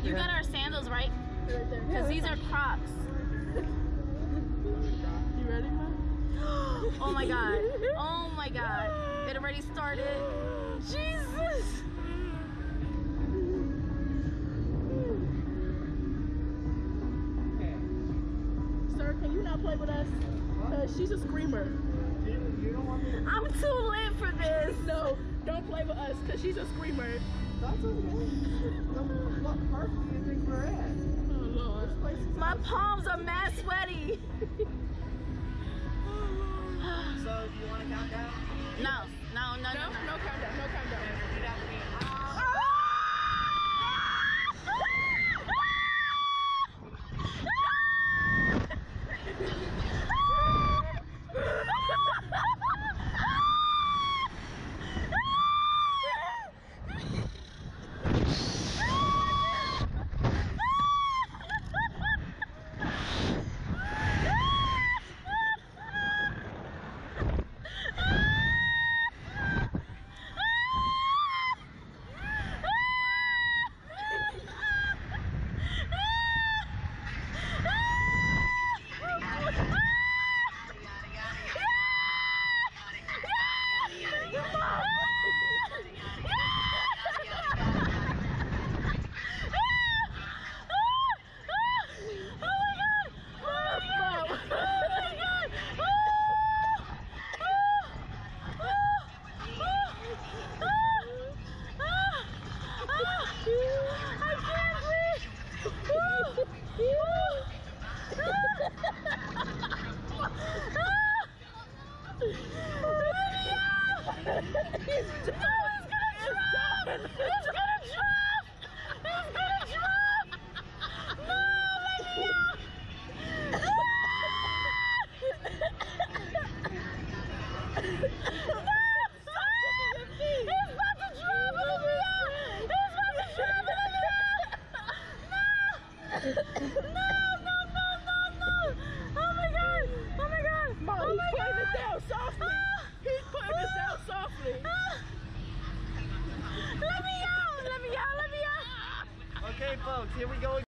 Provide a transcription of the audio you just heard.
You got our sandals, right? Because these are Crocs. You ready, man? Oh my god. Oh my god. It already started. Jesus. Sir, can you not play with us? She's a screamer. You don't want me to... I'm too lit for this. No, don't play with us because she's a screamer. That's okay. What park do you think we're at? Oh, Lord. This place is My palms are mad sweaty. So, do you want to count down? No, no, no, no, No, no countdown, no countdown. Repeat after me. Okay, folks, here we go again.